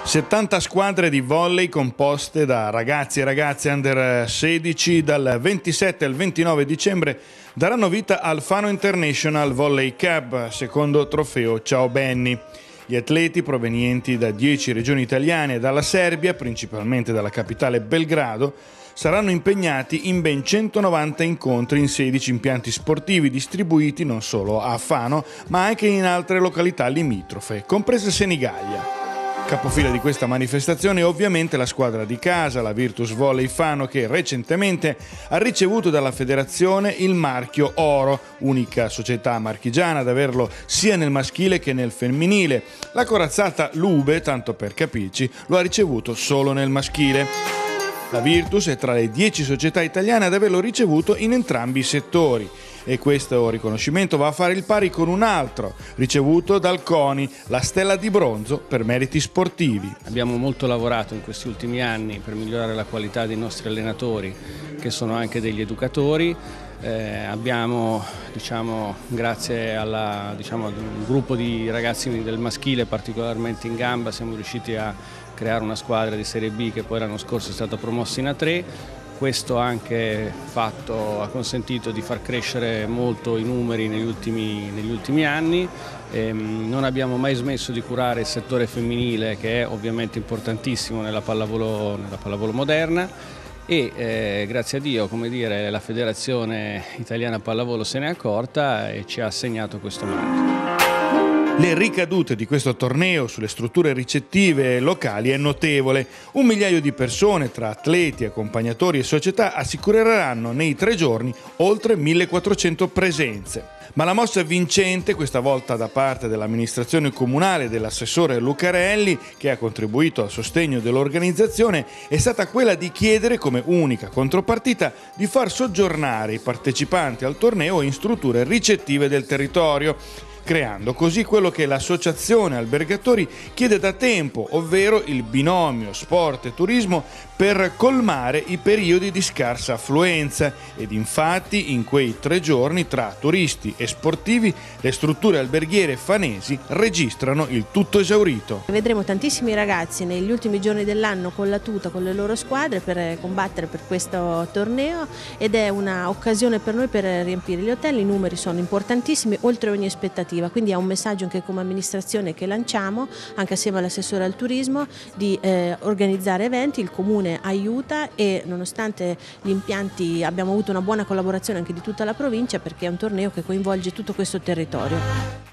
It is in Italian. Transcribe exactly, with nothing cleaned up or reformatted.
settanta squadre di volley composte da ragazzi e ragazze under sedici dal ventisette al ventinove dicembre daranno vita al Fano International Volley Cup, secondo trofeo Ciao Benny. Gli atleti provenienti da dieci regioni italiane e dalla Serbia, principalmente dalla capitale Belgrado, saranno impegnati in ben centonovanta incontri in sedici impianti sportivi distribuiti non solo a Fano, ma anche in altre località limitrofe, comprese Senigallia. Capofila di questa manifestazione è ovviamente la squadra di casa, la Virtus Volley Fano, che recentemente ha ricevuto dalla federazione il marchio Oro, unica società marchigiana ad averlo sia nel maschile che nel femminile. La corazzata Lube, tanto per capirci, lo ha ricevuto solo nel maschile. La Virtus è tra le dieci società italiane ad averlo ricevuto in entrambi i settori. E questo riconoscimento va a fare il pari con un altro, ricevuto dal CONI, la Stella di Bronzo per meriti sportivi. Abbiamo molto lavorato in questi ultimi anni per migliorare la qualità dei nostri allenatori, che sono anche degli educatori. Eh, abbiamo, diciamo, grazie alla, diciamo, ad un gruppo di ragazzi del maschile particolarmente in gamba, siamo riusciti a creare una squadra di Serie B che poi l'anno scorso è stata promossa in A tre. Questo anche fatto ha consentito di far crescere molto i numeri negli ultimi, negli ultimi anni. Ehm, non abbiamo mai smesso di curare il settore femminile, che è ovviamente importantissimo nella pallavolo, nella pallavolo moderna, e eh, grazie a Dio, come dire, la Federazione Italiana Pallavolo se n'è accorta e ci ha assegnato questo marchio. Le ricadute di questo torneo sulle strutture ricettive locali è notevole. Un migliaio di persone, tra atleti, accompagnatori e società, assicureranno nei tre giorni oltre millequattrocento presenze. Ma la mossa vincente, questa volta da parte dell'amministrazione comunale e dell'assessore Lucarelli, che ha contribuito al sostegno dell'organizzazione, è stata quella di chiedere come unica contropartita di far soggiornare i partecipanti al torneo in strutture ricettive del territorio, creando così quello che l'associazione albergatori chiede da tempo, ovvero il binomio sport e turismo per colmare i periodi di scarsa affluenza. Ed infatti in quei tre giorni tra turisti e sportivi le strutture alberghiere fanesi registrano il tutto esaurito. Vedremo tantissimi ragazzi negli ultimi giorni dell'anno con la tuta, con le loro squadre per combattere per questo torneo, ed è un'occasione per noi per riempire gli hotel. I numeri sono importantissimi, oltre ogni aspettativa. Quindi è un messaggio anche come amministrazione che lanciamo, anche assieme all'assessore al turismo, di eh, organizzare eventi. Il comune aiuta e nonostante gli impianti abbiamo avuto una buona collaborazione anche di tutta la provincia, perché è un torneo che coinvolge tutto questo territorio.